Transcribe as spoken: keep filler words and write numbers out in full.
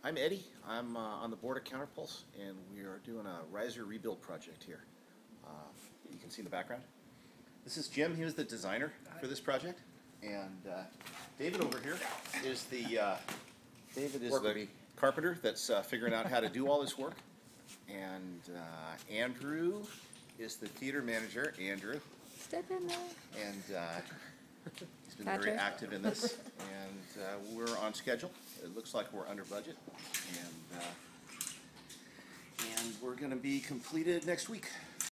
I'm Eddie. I'm uh, on the board of CounterPULSE, and we are doing a riser rebuild project here. Uh, you can see in the background. This is Jim. He was the designer for this project, and uh, David over here is the uh, David is Worker the bee. carpenter that's uh, figuring out how to do all this work, and uh, Andrew is the theater manager. Andrew, Step in there. and uh, he's been Patrick. very active in this, and uh, we're on schedule. It looks like we're under budget, and uh, and we're going to be completed next week.